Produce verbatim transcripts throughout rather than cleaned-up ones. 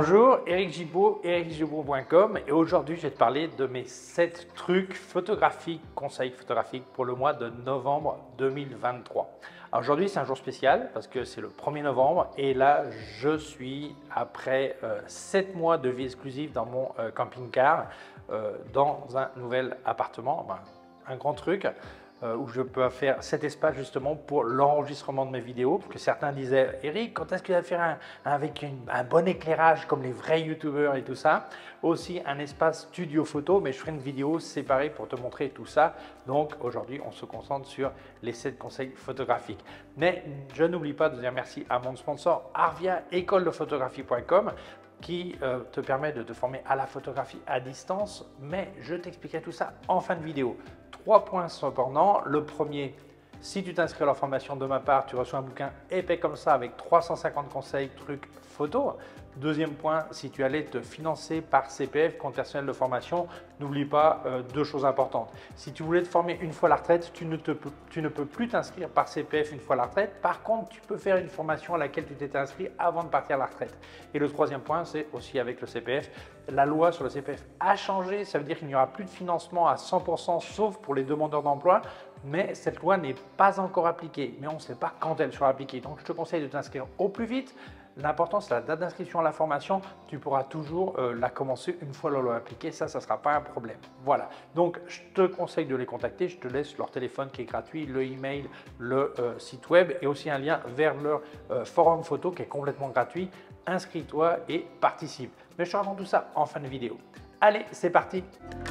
Bonjour, Eric Gibaud, eric gibaud point com et aujourd'hui je vais te parler de mes sept trucs photographiques, conseils photographiques pour le mois de novembre deux mille vingt-trois. Alors aujourd'hui c'est un jour spécial parce que c'est le premier novembre et là je suis après euh, sept mois de vie exclusive dans mon euh, camping-car euh, dans un nouvel appartement, ben, un grand truc. Euh, où je peux faire cet espace justement pour l'enregistrement de mes vidéos, parce que certains disaient « Eric, quand est-ce que tu vas faire un, un, avec une, un bon éclairage comme les vrais youtubeurs et tout ça ?» Aussi un espace studio photo, mais je ferai une vidéo séparée pour te montrer tout ça. Donc aujourd'hui, on se concentre sur les sept conseils photographiques. Mais je n'oublie pas de dire merci à mon sponsor Arvia, école de photographie point com, qui euh, te permet de te former à la photographie à distance, mais je t'expliquerai tout ça en fin de vidéo. Trois points cependant. Le premier, si tu t'inscris à la formation de ma part, tu reçois un bouquin épais comme ça avec trois cent cinquante conseils, trucs, photos. Deuxième point, si tu allais te financer par C P F, compte personnel de formation, n'oublie pas euh, deux choses importantes. Si tu voulais te former une fois à la retraite, tu ne, te, tu ne peux plus t'inscrire par C P F une fois à la retraite. Par contre, tu peux faire une formation à laquelle tu t'étais inscrit avant de partir à la retraite. Et le troisième point, c'est aussi avec le C P F. La loi sur le C P F a changé, ça veut dire qu'il n'y aura plus de financement à cent pour cent sauf pour les demandeurs d'emploi. Mais cette loi n'est pas encore appliquée, mais on ne sait pas quand elle sera appliquée. Donc je te conseille de t'inscrire au plus vite. L'important, c'est la date d'inscription à la formation. Tu pourras toujours euh, la commencer une fois la loi appliquée. Ça, ça ne sera pas un problème. Voilà. Donc, je te conseille de les contacter. Je te laisse leur téléphone qui est gratuit, le email, le euh, site web et aussi un lien vers leur euh, forum photo qui est complètement gratuit. Inscris-toi et participe. Mais je te raconte tout ça en fin de vidéo. Allez, c'est parti!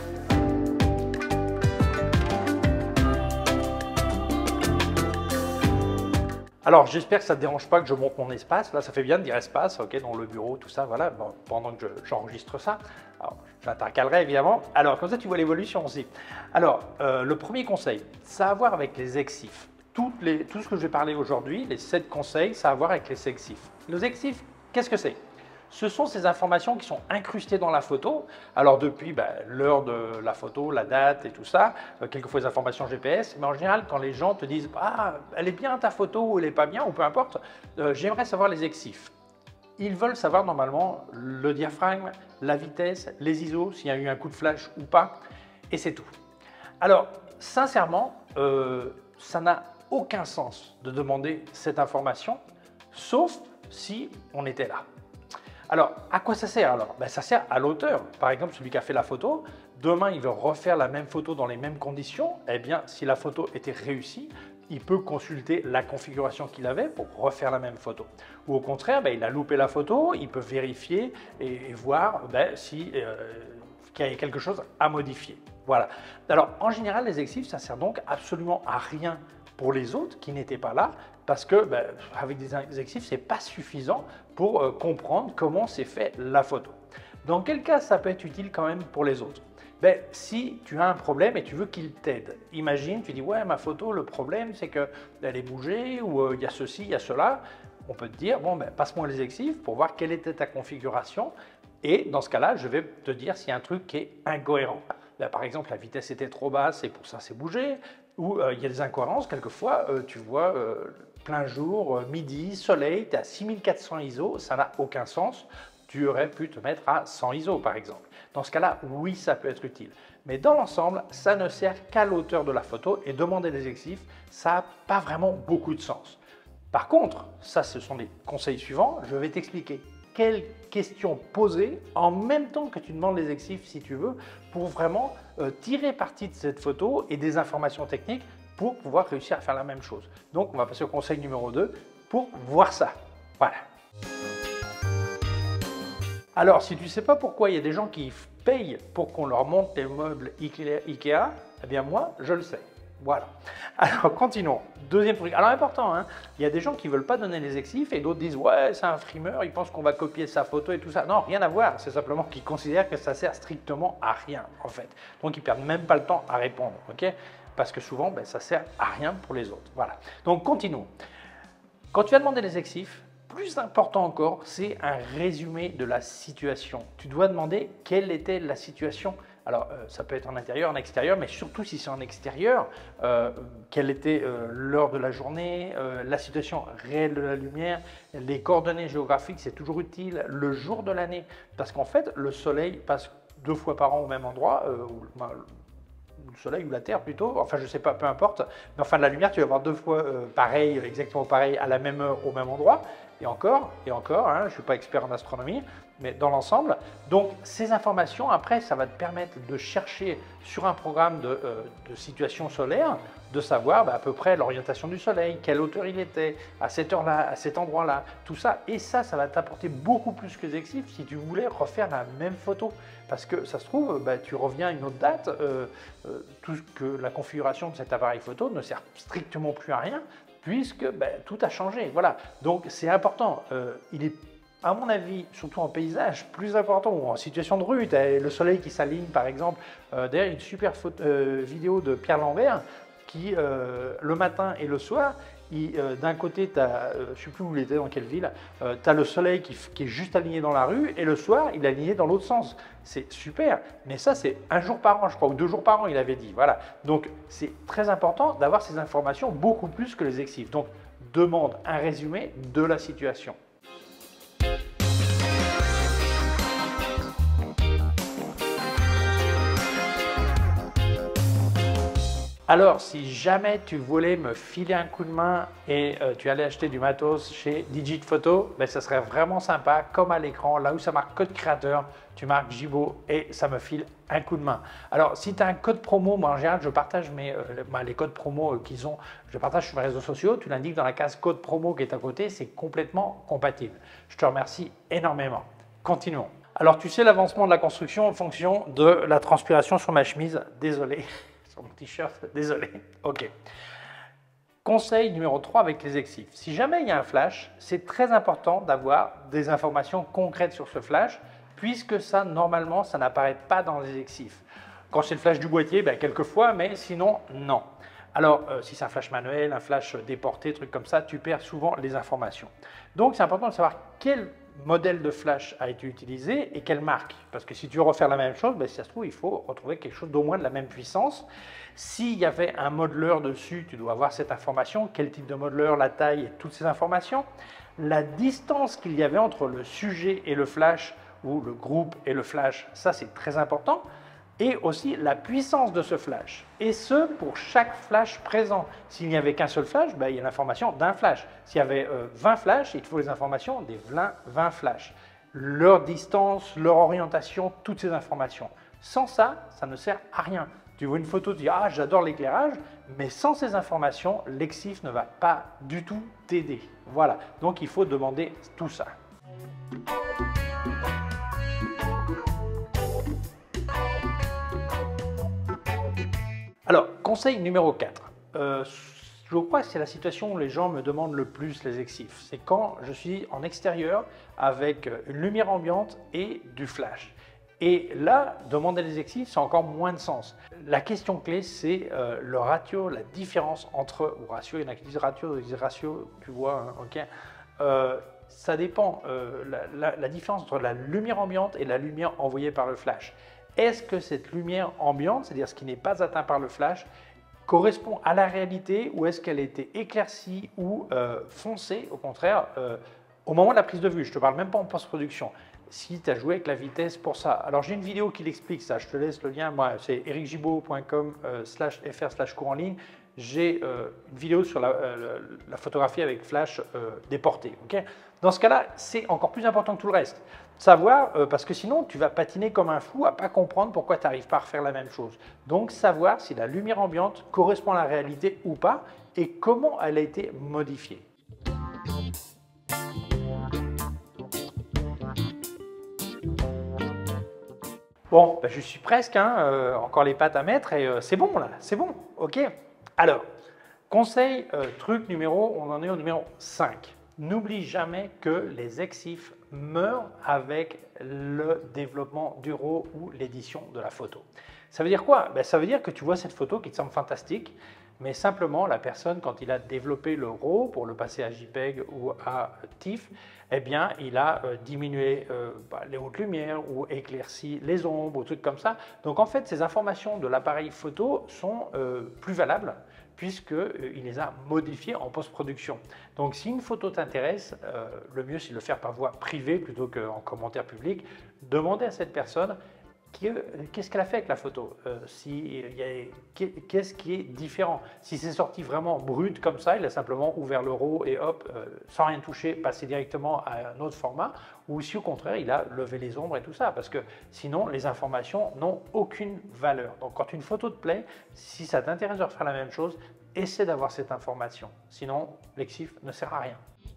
Alors, j'espère que ça ne te dérange pas que je monte mon espace. Là, ça fait bien de dire espace, ok, dans le bureau, tout ça, voilà, bon, pendant que j'enregistre ça. Alors, j'intercalerai évidemment. Alors, comme ça, tu vois l'évolution aussi. Alors, euh, le premier conseil, ça a à voir avec les exifs. Toutes les, tout ce que je vais parler aujourd'hui, les sept conseils, ça a à voir avec les exifs. Les exifs, qu'est-ce que c'est? Ce sont ces informations qui sont incrustées dans la photo. Alors depuis ben, l'heure de la photo, la date et tout ça, euh, quelquefois les informations G P S, mais en général quand les gens te disent « Ah, elle est bien ta photo ou elle n'est pas bien » ou peu importe, euh, j'aimerais savoir les exifs. Ils veulent savoir normalement le diaphragme, la vitesse, les I S O, s'il y a eu un coup de flash ou pas, et c'est tout. Alors sincèrement, euh, ça n'a aucun sens de demander cette information, sauf si on était là. Alors, à quoi ça sert alors? Ben, ça sert à l'auteur. Par exemple, celui qui a fait la photo, demain il veut refaire la même photo dans les mêmes conditions. Eh bien, si la photo était réussie, il peut consulter la configuration qu'il avait pour refaire la même photo. Ou au contraire, ben, il a loupé la photo, il peut vérifier et, et voir ben, si, euh, qu'il y a quelque chose à modifier. Voilà. Alors, en général, les exifs, ça sert donc absolument à rien pour les autres qui n'étaient pas là, parce que ben, avec des exifs, ce n'est pas suffisant pour euh, comprendre comment s'est fait la photo. Dans quel cas ça peut être utile quand même pour les autres? Ben, si tu as un problème et tu veux qu'ils t'aident, imagine, tu dis « ouais, ma photo, le problème c'est qu'elle est bougée ou il euh, y a ceci, il y a cela », on peut te dire « bon, ben, passe-moi les exifs pour voir quelle était ta configuration et dans ce cas-là, je vais te dire s'il y a un truc qui est incohérent. » Ben, par exemple, la vitesse était trop basse et pour ça c'est bougé, ou euh, il y a des incohérences, quelquefois euh, tu vois euh, plein jour, euh, midi, soleil, tu es à six mille quatre cents I S O, ça n'a aucun sens, tu aurais pu te mettre à cent I S O par exemple. Dans ce cas-là, oui, ça peut être utile. Mais dans l'ensemble, ça ne sert qu'à l'auteur de la photo et demander des exifs, ça n'a pas vraiment beaucoup de sens. Par contre, ça ce sont les conseils suivants, je vais t'expliquer quelles questions poser en même temps que tu demandes les exifs si tu veux, pour vraiment euh, tirer parti de cette photo et des informations techniques pour pouvoir réussir à faire la même chose. Donc on va passer au conseil numéro deux pour voir ça. Voilà. Alors si tu ne sais pas pourquoi il y a des gens qui payent pour qu'on leur monte les meubles Ikea, eh bien moi je le sais. Voilà. Alors continuons. Deuxième truc. Alors important, hein, il y a des gens qui ne veulent pas donner les exifs et d'autres disent ouais c'est un frimeur, ils pensent qu'on va copier sa photo et tout ça. Non, rien à voir. C'est simplement qu'ils considèrent que ça sert strictement à rien en fait. Donc ils perdent même pas le temps à répondre, ok? Parce que souvent ben, ça sert à rien pour les autres. Voilà. Donc continuons. Quand tu vas demander les exifs, plus important encore, c'est un résumé de la situation. Tu dois demander quelle était la situation Alors, euh, ça peut être en intérieur, en extérieur, mais surtout si c'est en extérieur, euh, quelle était euh, l'heure de la journée, euh, la situation réelle de la lumière, les coordonnées géographiques, c'est toujours utile, le jour de l'année, parce qu'en fait, le soleil passe deux fois par an au même endroit, euh, où, ben, le soleil ou la terre plutôt, enfin je sais pas, peu importe, mais enfin la lumière tu vas avoir deux fois euh, pareil, exactement pareil, à la même heure, au même endroit, et encore, et encore, hein, je ne suis pas expert en astronomie, mais dans l'ensemble. Donc ces informations, après, ça va te permettre de chercher sur un programme de, euh, de situation solaire, de savoir bah, à peu près l'orientation du soleil, quelle hauteur il était, à cette heure-là, à cet endroit-là, tout ça. Et ça, ça va t'apporter beaucoup plus que Zexif si tu voulais refaire la même photo. Parce que ça se trouve, bah, tu reviens à une autre date, euh, euh, tout que la configuration de cet appareil photo ne sert strictement plus à rien, puisque bah, tout a changé. Voilà. Donc c'est important. Euh, il est, à mon avis, surtout en paysage, plus important, ou en situation de rue, tu as le soleil qui s'aligne par exemple. Euh, D'ailleurs, une super photo, euh, vidéo de Pierre Lambert qui, euh, le matin et le soir, euh, d'un côté, tu as, euh, je ne sais plus où il était, dans quelle ville, euh, tu as le soleil qui, qui est juste aligné dans la rue, et le soir, il est aligné dans l'autre sens. C'est super, mais ça, c'est un jour par an, je crois, ou deux jours par an, il avait dit. Voilà. Donc, c'est très important d'avoir ces informations beaucoup plus que les Zexif. Donc, demande un résumé de la situation. Alors, si jamais tu voulais me filer un coup de main et euh, tu allais acheter du matos chez Digit Photo, ben, ça serait vraiment sympa, comme à l'écran, là où ça marque code créateur, tu marques Gibo et ça me file un coup de main. Alors, si tu as un code promo, moi en général, je partage mes, euh, ben, les codes promo euh, qu'ils ont, je partage sur mes réseaux sociaux, tu l'indiques dans la case code promo qui est à côté, c'est complètement compatible. Je te remercie énormément. Continuons. Alors, tu sais l'avancement de la construction en fonction de la transpiration sur ma chemise, désolé. Mon t-shirt, désolé. Ok. Conseil numéro trois avec les Zexif. Si jamais il y a un flash, c'est très important d'avoir des informations concrètes sur ce flash, puisque ça, normalement, ça n'apparaît pas dans les Zexif. Quand c'est le flash du boîtier, ben, quelquefois, mais sinon, non. Alors, euh, si c'est un flash manuel, un flash déporté, truc comme ça, tu perds souvent les informations. Donc, c'est important de savoir quel modèle de flash a été utilisé et quelle marque. Parce que si tu veux refaire la même chose, ben, si ça se trouve, il faut retrouver quelque chose d'au moins de la même puissance. S'il y avait un modeleur dessus, tu dois avoir cette information, quel type de modeleur, la taille et toutes ces informations. La distance qu'il y avait entre le sujet et le flash, ou le groupe et le flash, ça c'est très important. Et aussi la puissance de ce flash. Et ce, pour chaque flash présent. S'il n'y avait qu'un seul flash, ben, il y a l'information d'un flash. S'il y avait euh, vingt flashs, il te faut les informations des vingt flashs. Leur distance, leur orientation, toutes ces informations. Sans ça, ça ne sert à rien. Tu vois une photo, tu dis « Ah, j'adore l'éclairage », mais sans ces informations, Zexif ne va pas du tout t'aider. Voilà, donc il faut demander tout ça. Alors, conseil numéro quatre. Euh, je crois que c'est la situation où les gens me demandent le plus les Zexif. C'est quand je suis en extérieur avec une lumière ambiante et du flash. Et là, demander les Zexif, c'est encore moins de sens. La question clé, c'est euh, le ratio, la différence entre, ou ratio, il y en a qui disent ratio, ils disent ratio, tu vois, hein, ok. Euh, ça dépend, euh, la, la, la différence entre la lumière ambiante et la lumière envoyée par le flash. Est-ce que cette lumière ambiante, c'est-à-dire ce qui n'est pas atteint par le flash, correspond à la réalité ou est-ce qu'elle a été éclaircie ou euh, foncée, au contraire, euh, au moment de la prise de vue? Je ne te parle même pas en post-production. Si tu as joué avec la vitesse pour ça. Alors j'ai une vidéo qui l'explique ça, je te laisse le lien, moi c'est eric gibaud point com slash fr slash cours en ligne. J'ai euh, une vidéo sur la, euh, la photographie avec flash euh, déporté. Okay, dans ce cas-là, c'est encore plus important que tout le reste. Savoir, euh, parce que sinon tu vas patiner comme un fou à ne pas comprendre pourquoi tu n'arrives pas à refaire la même chose. Donc savoir si la lumière ambiante correspond à la réalité ou pas et comment elle a été modifiée. Bon, ben je suis presque, hein, euh, encore les pattes à mettre et euh, c'est bon là, c'est bon, ok. Alors, conseil, euh, truc numéro, on en est au numéro cinq. N'oublie jamais que les Zexif meurent avec le développement du RAW ou l'édition de la photo. Ça veut dire quoi? Ben, ça veut dire que tu vois cette photo qui te semble fantastique, mais simplement la personne, quand il a développé le RAW pour le passer à JPEG ou à TIFF, eh bien, il a euh, diminué euh, bah, les hautes lumières ou éclairci les ombres ou trucs comme ça. Donc en fait, ces informations de l'appareil photo sont euh, plus valables puisqu'il euh, les a modifiées en post-production. Donc si une photo t'intéresse, euh, le mieux c'est de le faire par voie privée plutôt qu'en commentaire public. Demandez à cette personne qu'est-ce qu'elle a fait avec la photo, euh, si, qu'est-ce qui est différent. Si c'est sorti vraiment brut comme ça, il a simplement ouvert le RAW et hop, euh, sans rien toucher, passé directement à un autre format, ou si au contraire il a levé les ombres et tout ça, parce que sinon les informations n'ont aucune valeur. Donc quand une photo te plaît, si ça t'intéresse de refaire la même chose, essaie d'avoir cette information, sinon l'exif ne sert à rien.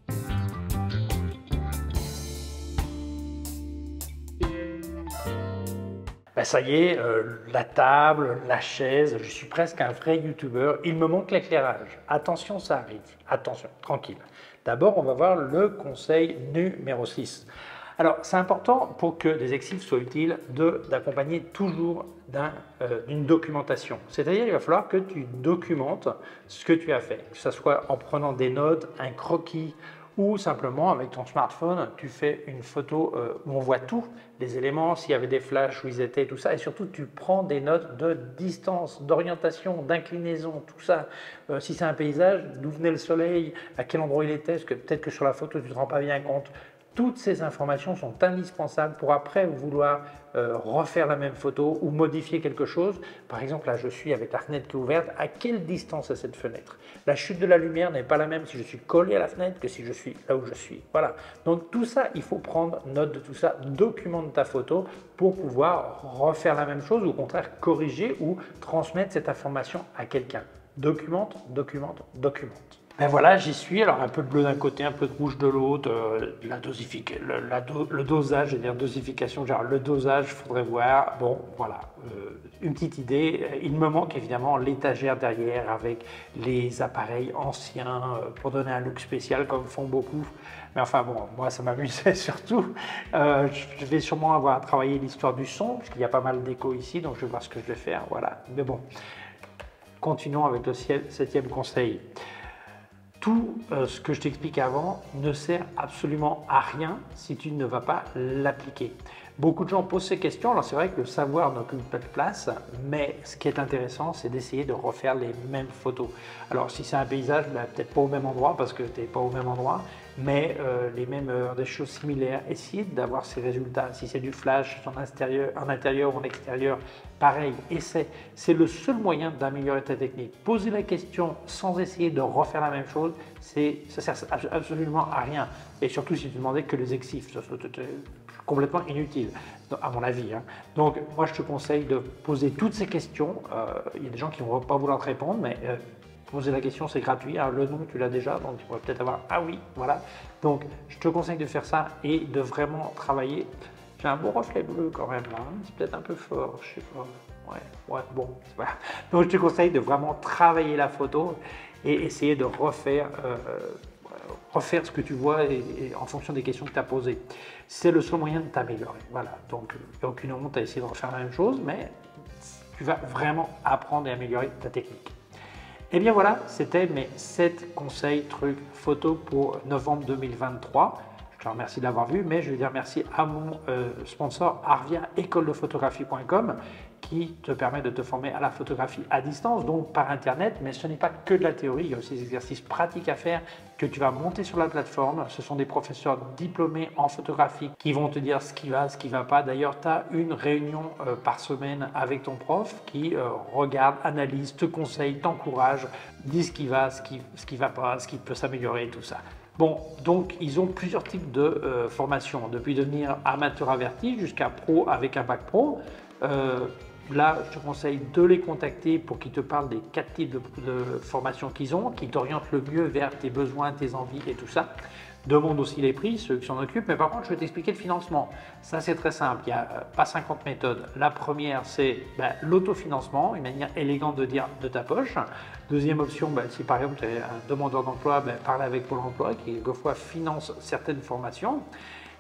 Ben ça y est, euh, la table, la chaise, je suis presque un vrai youtubeur. Il me manque l'éclairage. Attention, ça arrive. Attention, tranquille. D'abord, on va voir le conseil numéro six. Alors, c'est important pour que les exifs soient utiles d'accompagner toujours d'une euh, documentation. C'est-à-dire, il va falloir que tu documentes ce que tu as fait, que ce soit en prenant des notes, un croquis, ou simplement avec ton smartphone, tu fais une photo euh, où on voit tout, les éléments, s'il y avait des flashs, où ils étaient, tout ça, et surtout tu prends des notes de distance, d'orientation, d'inclinaison, tout ça. Euh, si c'est un paysage, d'où venait le soleil, à quel endroit il était, parce que peut-être que sur la photo tu ne te rends pas bien compte. Toutes ces informations sont indispensables pour après vouloir euh, refaire la même photo ou modifier quelque chose. Par exemple, là je suis avec la fenêtre qui est ouverte, à quelle distance est cette fenêtre? La chute de la lumière n'est pas la même si je suis collé à la fenêtre que si je suis là où je suis. Voilà. Donc tout ça, il faut prendre note de tout ça, documente ta photo pour pouvoir refaire la même chose ou au contraire corriger ou transmettre cette information à quelqu'un. Documente, documente, documente. Ben voilà, j'y suis. Alors un peu de bleu d'un côté, un peu de rouge de l'autre. Euh, la dosification, le, la do, le dosage, je veux dire dosification, genre le dosage, il faudrait voir. Bon, voilà, euh, une petite idée. Il me manque évidemment l'étagère derrière avec les appareils anciens euh, pour donner un look spécial comme font beaucoup. Mais enfin bon, moi ça m'amusait surtout. Euh, je vais sûrement avoir à travailler l'histoire du son, parce qu'il y a pas mal d'écho ici, donc je vais voir ce que je vais faire. Voilà, mais bon. Continuons avec le septième conseil. Tout euh, ce que je t'explique avant ne sert absolument à rien si tu ne vas pas l'appliquer. Beaucoup de gens posent ces questions, alors c'est vrai que le savoir n'occupe pas de place, mais ce qui est intéressant, c'est d'essayer de refaire les mêmes photos. Alors si c'est un paysage, ben, peut-être pas au même endroit parce que tu n'es pas au même endroit, mais euh, les mêmes heures, des choses similaires, essayer d'avoir ces résultats. Si c'est du flash en intérieur, en intérieur ou en extérieur, pareil, essaie. C'est le seul moyen d'améliorer ta technique. Poser la question sans essayer de refaire la même chose, ça ne sert absolument à rien. Et surtout si tu demandais que les exifs, c'est complètement inutile, à mon avis. Hein. Donc moi je te conseille de poser toutes ces questions. Euh, il y a des gens qui ne vont pas vouloir te répondre, mais euh, poser la question, c'est gratuit. Alors, le nom, tu l'as déjà, donc tu pourrais peut-être avoir « Ah oui, voilà ». Donc, je te conseille de faire ça et de vraiment travailler. J'ai un beau reflet bleu quand même là, hein. C'est peut-être un peu fort, je sais pas. Ouais, ouais, bon, voilà. Donc, je te conseille de vraiment travailler la photo et essayer de refaire, euh, refaire ce que tu vois et, et en fonction des questions que tu as posées. C'est le seul moyen de t'améliorer. Voilà, donc il n'y a aucune honte à essayer de refaire la même chose, mais tu vas vraiment apprendre et améliorer ta technique. Et bien voilà, c'était mes sept conseils, trucs, photos pour novembre deux mille vingt-trois. Je te remercie de l'avoir vu, mais je veux dire merci à mon euh, sponsor Arvia, école de photographie point com, qui te permet de te former à la photographie à distance, donc par Internet. Mais ce n'est pas que de la théorie, il y a aussi des exercices pratiques à faire que tu vas monter sur la plateforme. Ce sont des professeurs diplômés en photographie qui vont te dire ce qui va, ce qui ne va pas. D'ailleurs, tu as une réunion euh, par semaine avec ton prof qui euh, regarde, analyse, te conseille, t'encourage, dit ce qui va, ce qui ne ce qui va pas, ce qui peut s'améliorer, tout ça. Bon, donc ils ont plusieurs types de euh, formations, depuis devenir amateur averti jusqu'à pro avec un bac pro. Euh, là, je te conseille de les contacter pour qu'ils te parlent des quatre types de, de formations qu'ils ont, qui t'orientent le mieux vers tes besoins, tes envies et tout ça. Demande aussi les prix, ceux qui s'en occupent, mais par contre, je vais t'expliquer le financement. Ça, c'est très simple, il n'y a euh, pas cinquante méthodes. La première, c'est ben, l'autofinancement, une manière élégante de dire de ta poche. Deuxième option, ben, si par exemple tu es un demandeur d'emploi, ben, parle avec Pôle emploi qui quelquefois finance certaines formations.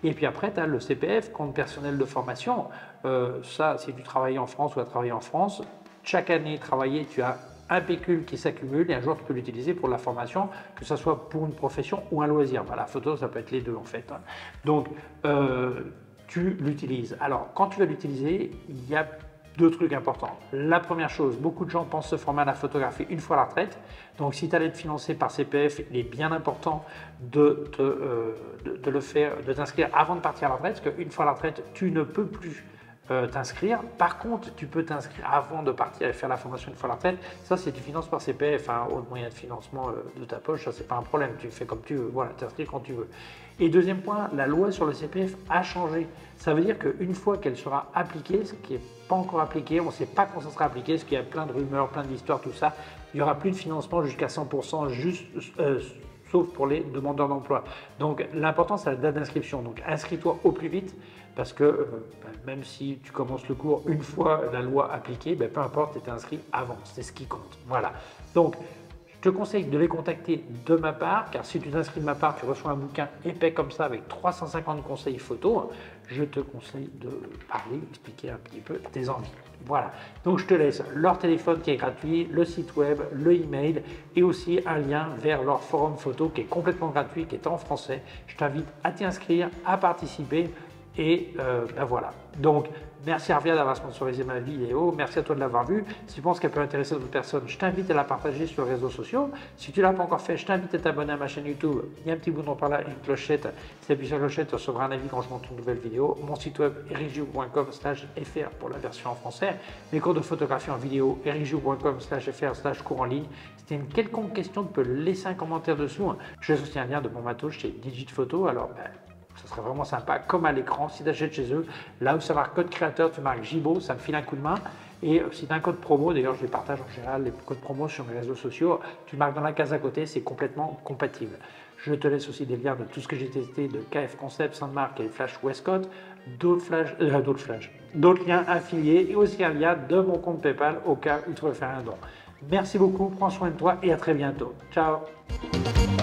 Et puis après, tu as le C P F, compte personnel de formation. Euh, ça, si tu travailles en France ou à travailler en France, chaque année travaillée, tu as un pécule qui s'accumule et un jour tu peux l'utiliser pour la formation, que ce soit pour une profession ou un loisir. Bah, la photo, ça peut être les deux en fait. Donc, euh, tu l'utilises. Alors, quand tu vas l'utiliser, il y a deux trucs importants. La première chose, beaucoup de gens pensent se former à la photographie une fois à la retraite. Donc, si tu allais être financé par C P F, il est bien important de, te, euh, de, de le faire, de t'inscrire avant de partir à la retraite, parce qu'une fois à la retraite, tu ne peux plus Euh, t'inscrire. Par contre, tu peux t'inscrire avant de partir et faire la formation une fois à la retraite. Ça, c'est du finance par C P F, hein, au moyen de financement euh, de ta poche. Ça, c'est pas un problème. Tu fais comme tu veux. Voilà, t'inscris quand tu veux. Et deuxième point, la loi sur le C P F a changé. Ça veut dire qu'une fois qu'elle sera appliquée, ce qui n'est pas encore appliqué, on ne sait pas quand ça sera appliqué, parce qu'il y a plein de rumeurs, plein d'histoires, tout ça. Il n'y aura plus de financement jusqu'à cent pour cent, juste, euh, sauf pour les demandeurs d'emploi. Donc, l'important, c'est la date d'inscription. Donc, inscris-toi au plus vite. Parce que euh, ben, même si tu commences le cours une fois la loi appliquée, ben, peu importe, tu étais inscrit avant, c'est ce qui compte. Voilà. Donc, je te conseille de les contacter de ma part, car si tu t'inscris de ma part, tu reçois un bouquin épais comme ça avec trois cent cinquante conseils photos. Je te conseille de parler, expliquer un petit peu tes envies. Voilà. Donc, je te laisse leur téléphone qui est gratuit, le site web, le email et aussi un lien vers leur forum photo qui est complètement gratuit, qui est en français. Je t'invite à t'y inscrire, à participer. Et euh, ben voilà. Donc, merci Arvia d'avoir sponsorisé ma vidéo. Merci à toi de l'avoir vue. Si tu penses qu'elle peut intéresser d'autres personnes, je t'invite à la partager sur les réseaux sociaux. Si tu ne l'as pas encore fait, je t'invite à t'abonner à ma chaîne YouTube. Il y a un petit bouton par là, une clochette. Si tu appuies sur la clochette, tu recevras un avis quand je monte une nouvelle vidéo. Mon site web, ericgio point com slash f r pour la version en français. Mes cours de photographie en vidéo, ericgio point com slash f r slash cours en ligne. Si tu as une quelconque question, tu peux laisser un commentaire dessous. Je vais aussi un lien de mon matos chez Digit Photo. Alors, ben, ça serait vraiment sympa, comme à l'écran, si tu achètes chez eux, là où ça marque code créateur, tu marques Gibo, ça me file un coup de main. Et si tu as un code promo, d'ailleurs je les partage en général, les codes promo sur mes réseaux sociaux, tu marques dans la case à côté, c'est complètement compatible. Je te laisse aussi des liens de tout ce que j'ai testé de K F Concept, Sandmark et Flash Westcott, d'autres flash, euh, d'autres flash, d'autres liens affiliés et aussi un lien de mon compte PayPal au cas où tu veux faire un don. Merci beaucoup, prends soin de toi et à très bientôt. Ciao.